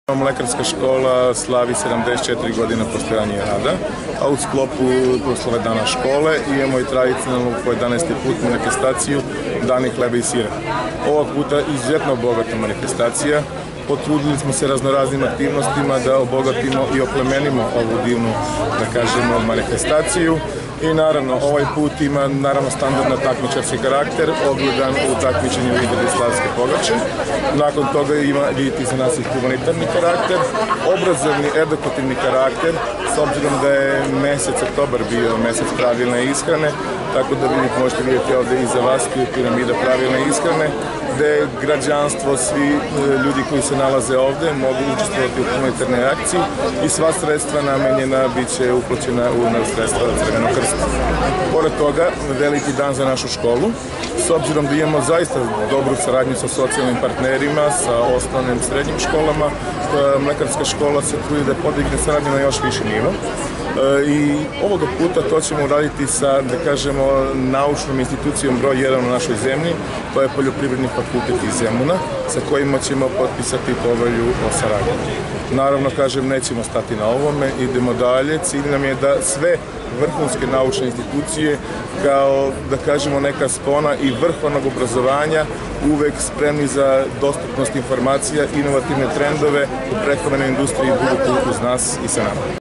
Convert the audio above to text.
Mlekarska škola slavi 74 godina postojanja i rada, a u sklopu proslave Dana škole imamo i tradicionalnu po 11. put manifestaciju Dani hleba i sira. Ovog puta izuzetno bogata manifestacija. Potrudili smo se raznoraznim aktivnostima da obogatimo i oplemenimo ovu divnu, da kažemo, manifestaciju. I naravno, ovaj put ima standardno takmičarski karakter, ogledan u takmičenju izrade slavske pogače. Nakon toga ima, vidite za nas, i humanitarni karakter, obrazovni, edukativni karakter, s obzirom da je mesec oktobar bio mesec pravilne ishrane, tako da možete vidjeti ovde iza vas piramida pravilne ishrane, gde građanstvo, svi ljudi koji se nalaze ovde mogu učestvovati u humanitarnoj akciji i sva sredstva namenjena bit će uplaćena na sredstva od Crvenog krsta. Pored toga, veliki dan za našu školu, s obzirom da imamo zaista dobru saradnju sa socijalnim partnerima, sa osnovnim srednjim školama, Mlekarska škola se trudi da podigne saradnju na još viši nivo. I ovoga puta to ćemo uraditi sa, da kažemo, naučnom institucijom broj 1 u našoj zemlji, to je Poljoprivredni fakultet iz Zemuna, sa kojima ćemo potpisati povelju o saradnji. Naravno, kažem, nećemo stati na ovome, idemo dalje. Cilj nam je da sve vrhunske naučne institucije, kao, da kažemo, neka spona i vrhovnog obrazovanja, uvek spremni za dostupnost informacija, inovativne trendove u prehrambenoj industriji budu tu uz nas i sa nama.